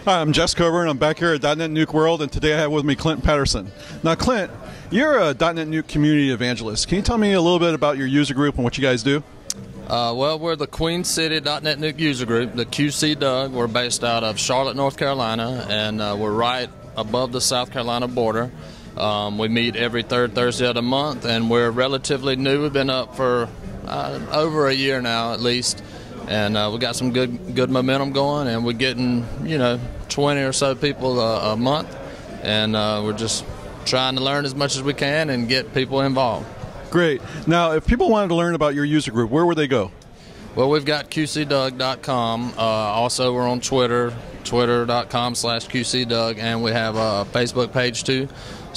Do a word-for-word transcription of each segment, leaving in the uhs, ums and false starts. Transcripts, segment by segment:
Hi, I'm Jess Coburn. I'm back here at .dot net Nuke World, and today I have with me Clint Patterson. Now, Clint, you're a .dot net Nuke community evangelist. Can you tell me a little bit about your user group and what you guys do? Uh, well, we're the Queen City .dot net Nuke user group, the Q C Doug. We're based out of Charlotte, North Carolina, and uh, we're right above the South Carolina border. Um, we meet every third Thursday of the month, and we're relatively new. We've been up for uh, over a year now, at least. And uh, we got some good good momentum going, and we're getting, you know, twenty or so people a, a month, and uh, we're just trying to learn as much as we can and get people involved. Great. Now, if people wanted to learn about your user group, where would they go? Well, we've got Q C Doug dot com. Uh, also, we're on Twitter, twitter dot com slash Q C Doug, and we have a Facebook page too.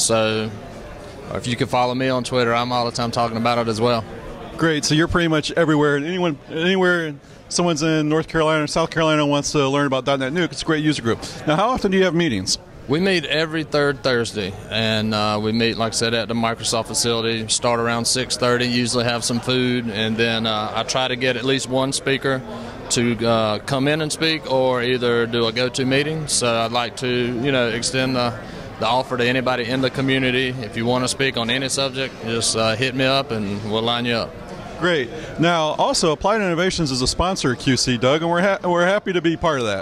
So if you can follow me on Twitter, I'm all the time talking about it as well. Great. So you're pretty much everywhere. And anyone, anywhere someone's in North Carolina or South Carolina wants to learn about .dot net Nuke, it's a great user group. Now, how often do you have meetings? We meet every third Thursday, and uh, we meet, like I said, at the Microsoft facility. Start around six thirty, usually have some food, and then uh, I try to get at least one speaker to uh, come in and speak, or either do a go-to meeting. So I'd like to, you know, extend the, the offer to anybody in the community. If you want to speak on any subject, just uh, hit me up, and we'll line you up. Great. Now, also, Applied Innovations is a sponsor of Q C Doug, and we're ha we're happy to be part of that.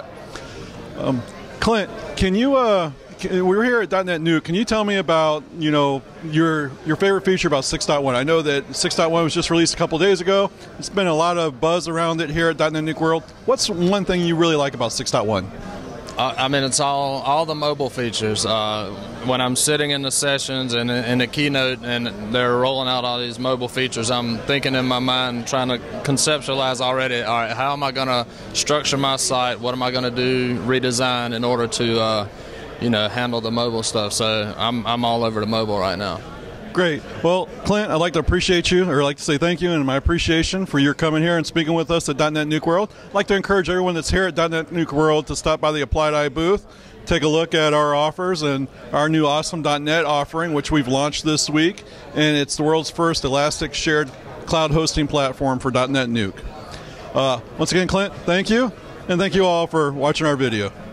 Um, Clint, can you? Uh, can, we're here at .dot net Nuke. Can you tell me about, you know, your your favorite feature about six point one? I know that six point one was just released a couple days ago. It's been a lot of buzz around it here at .dot net Nuke World. What's one thing you really like about six point one? Uh, I mean, it's all all the mobile features. Uh, when I'm sitting in the sessions and in the keynote and they're rolling out all these mobile features, I'm thinking in my mind, trying to conceptualize already, all right, how am I going to structure my site? What am I going to do, redesign in order to, uh, you know, handle the mobile stuff? So I'm, I'm all over the mobile right now. Great. Well, Clint, I'd like to appreciate you, or I'd like to say thank you and my appreciation for your coming here and speaking with us at .dot net Nuke World. I'd like to encourage everyone that's here at .dot net Nuke World to stop by the Applied Eye booth, take a look at our offers and our new awesome .dot net offering, which we've launched this week, and it's the world's first Elastic shared cloud hosting platform for .dot net Nuke. Uh, once again, Clint, thank you, and thank you all for watching our video.